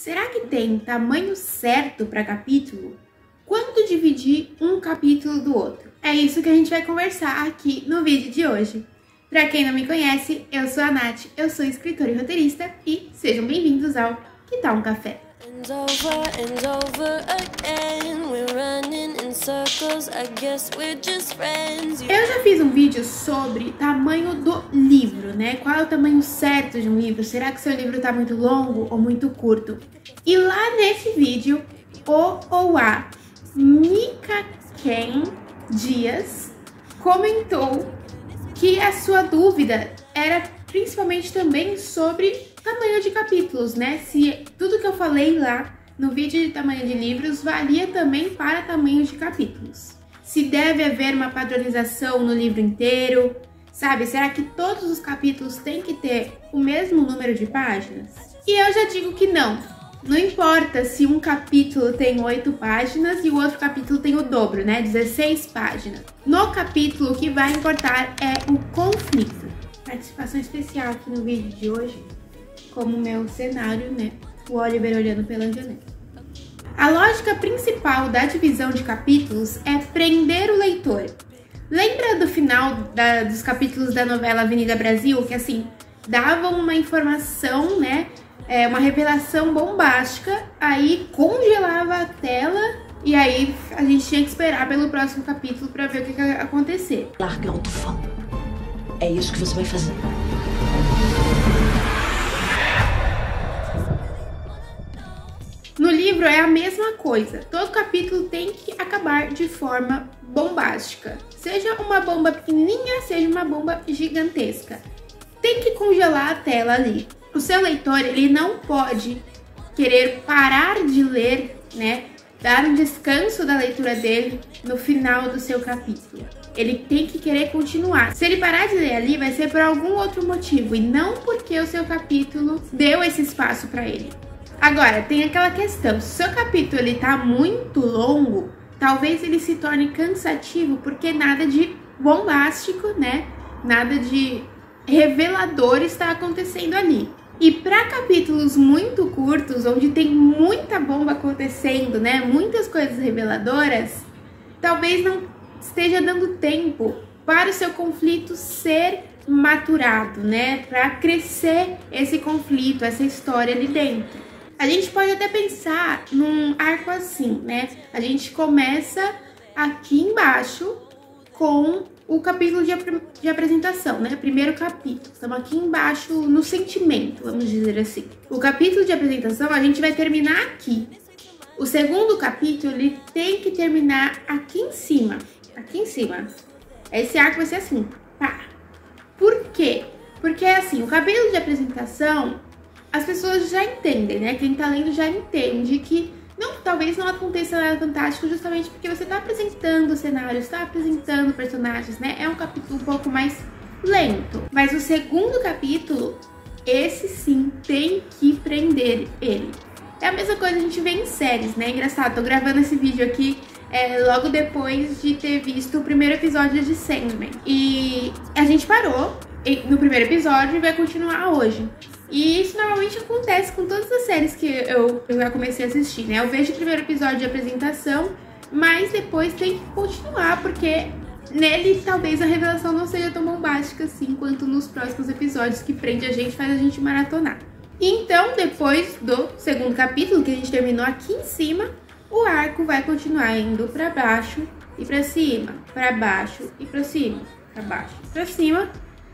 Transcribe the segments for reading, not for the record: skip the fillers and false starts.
Será que tem tamanho certo para capítulo? Quanto dividir um capítulo do outro? É isso que a gente vai conversar aqui no vídeo de hoje. Para quem não me conhece, eu sou a Nath, eu sou escritora e roteirista e sejam bem-vindos ao Que Tal um Café? Eu já fiz um vídeo sobre tamanho do livro, né? Qual é o tamanho certo de um livro? Será que seu livro tá muito longo ou muito curto? E lá nesse vídeo, o ou a Mika Ken Dias comentou que a sua dúvida era principalmente também sobre tamanho de capítulos, né? Se tudo que eu falei lá no vídeo de tamanho de livros valia também para tamanho de capítulos. Se deve haver uma padronização no livro inteiro, sabe? Será que todos os capítulos têm que ter o mesmo número de páginas? E eu já digo que não. Não importa se um capítulo tem 8 páginas e o outro capítulo tem o dobro, né? 16 páginas. No capítulo, o que vai importar é o conflito. Participação especial aqui no vídeo de hoje, como meu cenário, né? O Oliver olhando pela janela. A lógica principal da divisão de capítulos é prender o leitor. Lembra do final dos capítulos da novela Avenida Brasil, que assim, davam uma informação, né? Uma revelação bombástica, aí congelava a tela e aí a gente tinha que esperar pelo próximo capítulo para ver o que ia acontecer. Larga o tufão. É isso que você vai fazer. No livro é a mesma coisa. Todo capítulo tem que acabar de forma bombástica. Seja uma bomba pequenininha, seja uma bomba gigantesca. Tem que congelar a tela ali. O seu leitor, ele não pode querer parar de ler, né? Dar um descanso da leitura dele no final do seu capítulo. Ele tem que querer continuar. Se ele parar de ler ali, vai ser por algum outro motivo e não porque o seu capítulo deu esse espaço para ele. Agora, tem aquela questão, se o seu capítulo ele tá muito longo, talvez ele se torne cansativo porque nada de bombástico, né? Nada de revelador está acontecendo ali. E para capítulos muito curtos, onde tem muita bomba acontecendo, né? Muitas coisas reveladoras, talvez não esteja dando tempo para o seu conflito ser maturado, né? Para crescer esse conflito, essa história ali dentro. A gente pode até pensar num arco assim, né? A gente começa aqui embaixo com o capítulo de apresentação, né? Primeiro capítulo. Estamos aqui embaixo no sentimento, vamos dizer assim. O capítulo de apresentação a gente vai terminar aqui. O segundo capítulo, ele tem que terminar aqui em cima. Aqui em cima. Esse arco vai ser assim, pá. Por quê? Porque assim, o capítulo de apresentação, as pessoas já entendem, né? Quem tá lendo já entende que talvez não aconteça nada fantástico justamente porque você tá apresentando o cenário, está apresentando personagens, né? É um capítulo um pouco mais lento. Mas o segundo capítulo, esse sim, tem que prender ele. É a mesma coisa que a gente vê em séries, né? Engraçado, tô gravando esse vídeo aqui logo depois de ter visto o primeiro episódio de Sandman. E a gente parou no primeiro episódio e vai continuar hoje. E isso normalmente acontece com todas as séries que eu já comecei a assistir, né? Eu vejo o primeiro episódio de apresentação, mas depois tem que continuar, porque nele talvez a revelação não seja tão bombástica assim quanto nos próximos episódios que prende a gente, faz a gente maratonar. Então, depois do segundo capítulo, que a gente terminou aqui em cima, o arco vai continuar indo pra baixo e pra cima, pra baixo e pra cima, pra baixo e pra cima.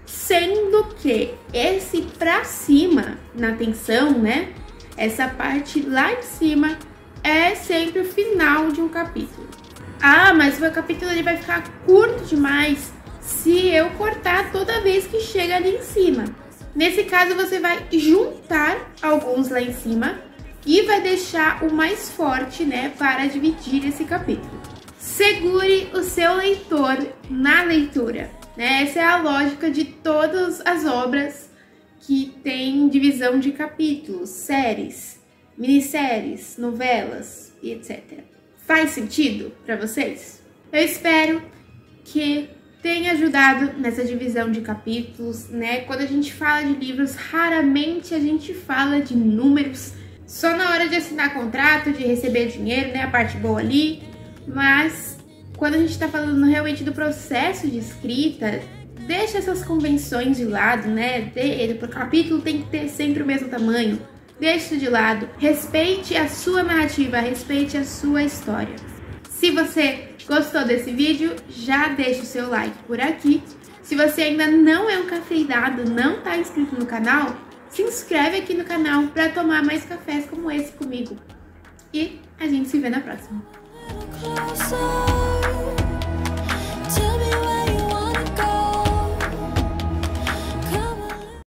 Sendo que esse pra cima, na tensão, né? Essa parte lá em cima é sempre o final de um capítulo. Ah, mas o meu capítulo ele vai ficar curto demais se eu cortar toda vez que chega ali em cima. Nesse caso, você vai juntar alguns lá em cima e vai deixar o mais forte, né? Para dividir esse capítulo. Segure o seu leitor na leitura. Essa é a lógica de todas as obras que têm divisão de capítulos, séries, minisséries, novelas e etc. Faz sentido para vocês? Eu espero que tenha ajudado nessa divisão de capítulos, né? Quando a gente fala de livros, raramente a gente fala de números. Só na hora de assinar contrato, de receber dinheiro, né? A parte boa ali. Mas quando a gente tá falando realmente do processo de escrita, deixa essas convenções de lado, né? O capítulo tem que ter sempre o mesmo tamanho. Deixa de lado. Respeite a sua narrativa, respeite a sua história. Se você gostou desse vídeo, já deixa o seu like por aqui. Se você ainda não é um cafeinado, não está inscrito no canal, se inscreve aqui no canal para tomar mais cafés como esse comigo. E a gente se vê na próxima.